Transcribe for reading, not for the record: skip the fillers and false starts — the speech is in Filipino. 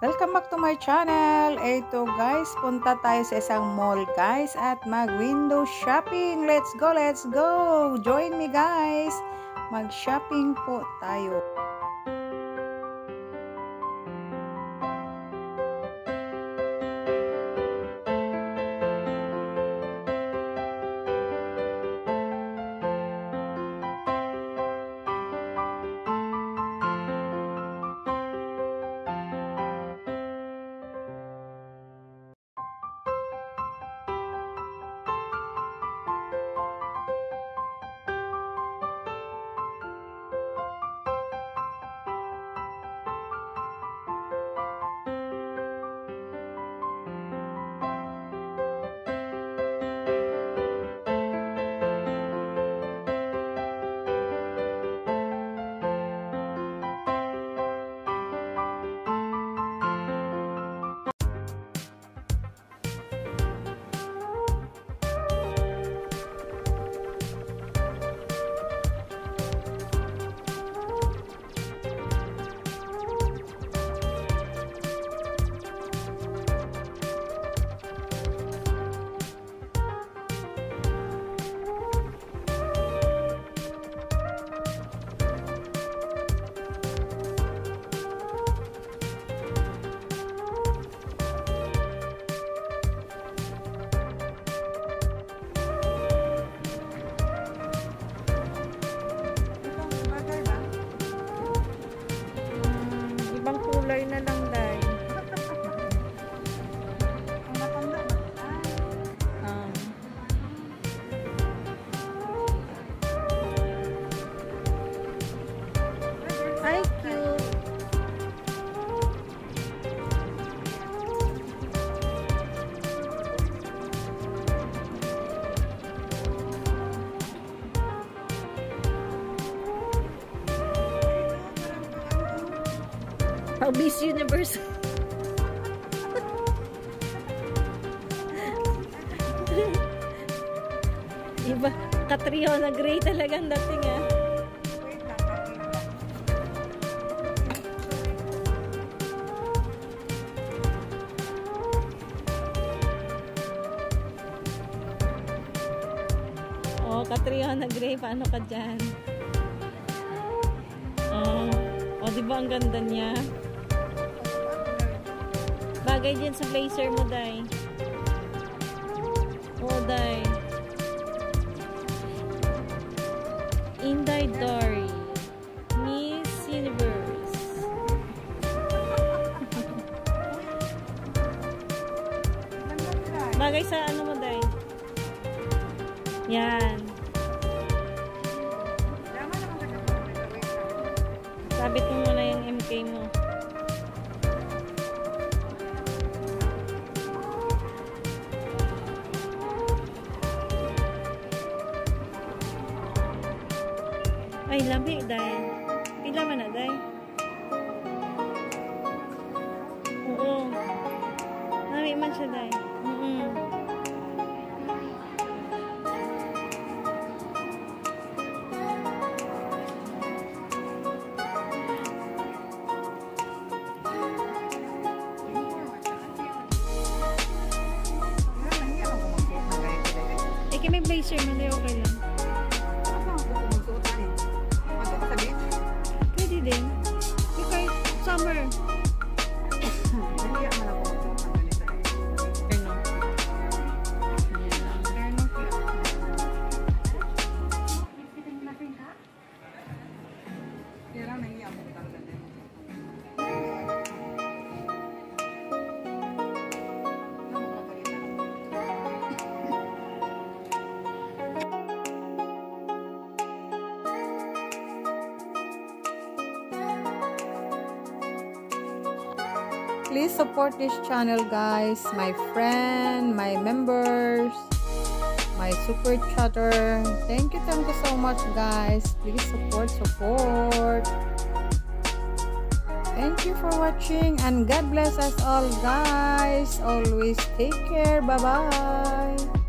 Welcome back to my channel. Ito guys, punta tayo sa isang mall guys at mag-window shopping. Let's go, let's go! Join me guys! Mag-shopping po tayo. Kulay na lang dahil. Ay, cute. Miss Universe. Iba, katrio na gray talagang dating ah. Oh, katrio na gray, paano ka dyan? Oh, di ba ang ganda niya? Bagay din sa blazer mo, Day. Oh, Day. Inday Dory. Miss Universe. Bagay sa ano mo, Day? Yan. Sabit mo muna yung MK mo. Ay, labi, Day. Pila man na, Day? Oo. Labi man siya, Day. May blazer mo, Day. Okay lang. Pwede din. Okay, summer. Please support this channel guys, my friend, my members, my super chatter. Thank you so much guys. Please support. Thank you for watching and God bless us all guys. Always take care. Bye bye.